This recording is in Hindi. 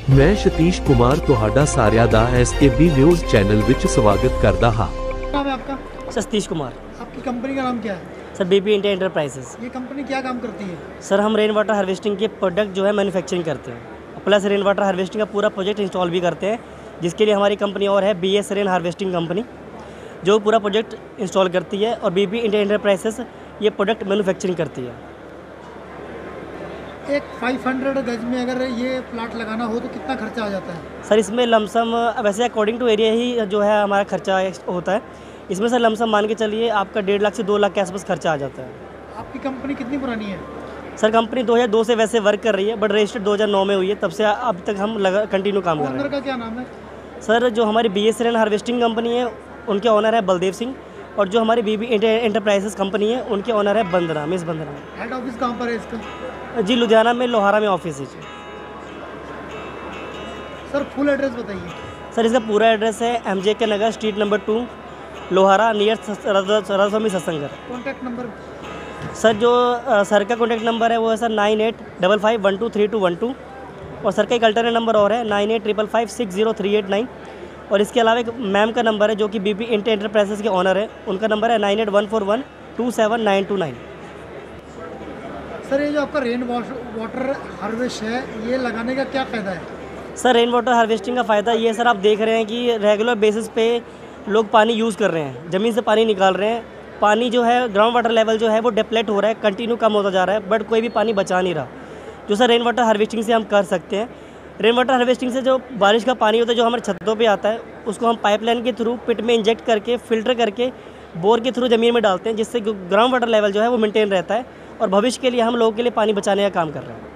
मैं सतीश कुमार तुहाडा सारिया दा SKB न्यूज़ चैनल विच स्वागत करदा हां। नाम है आपका? सतीश कुमार। आपकी कंपनी का नाम क्या है? Sir BP India enterprises. ये कंपनी क्या काम करती है? सर हम रेन वाटर हार्वेस्टिंग के प्रोडक्ट जो है मैन्युफैक्चरिंग करते हैं, प्लस रेन वाटर हार्वेस्टिंग का पूरा प्रोजेक्ट इंस्टॉल भी करते हैं, जिसके लिए हमारी कंपनी और है BS रेन हार्वेस्टिंग कंपनी, जो पूरा प्रोजेक्ट इंस्टॉल करती है, और BP इंडिया एंटरप्राइजेस ये प्रोडक्ट मैन्युफैक्चरिंग करती है। एक 500 गज में अगर ये प्लाट लगाना हो तो कितना खर्चा आ जाता है? सर इसमें लमसम वैसे अकॉर्डिंग टू एरिया ही जो है हमारा खर्चा होता है। इसमें सर लमसम मान के चलिए आपका 1.5 लाख से 2 लाख के आसपास खर्चा आ जाता है। आपकी कंपनी कितनी पुरानी है? सर कंपनी 2002 से वैसे वर्क कर रही है, बट रजिस्टर्ड 2009 में हुई है, तब से अब तक हम कंटिन्यू काम कर रहे हैं। ओनर का क्या नाम है? सर जो हमारी BS रेन हार्वेस्टिंग कंपनी है उनके ऑनर है बलदेव सिंह, और जो हमारी BP एंटरप्राइजेस कंपनी है उनके ऑनर है Bandana, miss Bandana. Head office कहाँ पर है इसका? जी लुधियाना में, लोहारा में ऑफिस है जी। सर फुल एड्रेस बताइए। सर इसका पूरा एड्रेस है MJK Nagar, street number 2, Lohara, near Radha Swami Satsangar. Contact number? Sir जो सर का कॉन्टैक्ट नंबर है वो है सर 9855123212, और सर का एक अल्टरनेट नंबर और है 9855560389, और इसके अलावा एक मैम का नंबर है जो कि BP इंडिया एंटरप्राइजेस के ऑनर है, उनका नंबर है 9814127929। सर ये जो आपका रेन वाटर हार्वेस्ट है, ये लगाने का क्या फ़ायदा है? सर रेन वाटर हार्वेस्टिंग का फ़ायदा ये है सर, आप देख रहे हैं कि रेगुलर बेसिस पे लोग पानी यूज़ कर रहे हैं, ज़मीन से पानी निकाल रहे हैं, पानी जो है ग्राउंड वाटर लेवल जो है वो डिप्लेट हो रहा है, कंटिन्यू कम होता जा रहा है, बट कोई भी पानी बचा नहीं रहा, जो सर रेन वाटर हार्वेस्टिंग से हम कर सकते हैं। रेन वाटर हार्वेस्टिंग से जो बारिश का पानी होता है जो हमारे छतों पे आता है, उसको हम पाइपलाइन के थ्रू पिट में इंजेक्ट करके फ़िल्टर करके बोर के थ्रू ज़मीन में डालते हैं, जिससे ग्राउंड वाटर लेवल जो है वो मेंटेन रहता है, और भविष्य के लिए हम लोगों के लिए पानी बचाने का काम कर रहे हैं।